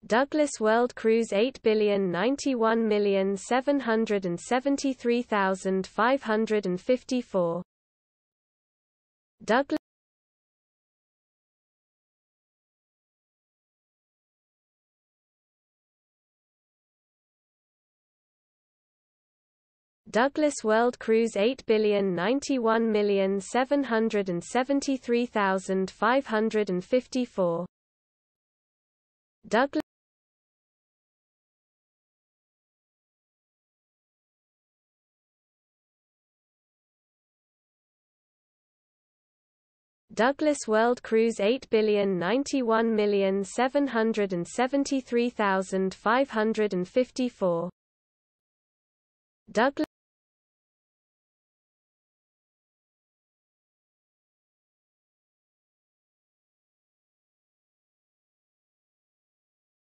Douglas World Cruise 8,091,773,554. Douglas Douglas World Cruise 8,091,773,554. Douglas Douglas World Cruise 8,091,773,554. Douglas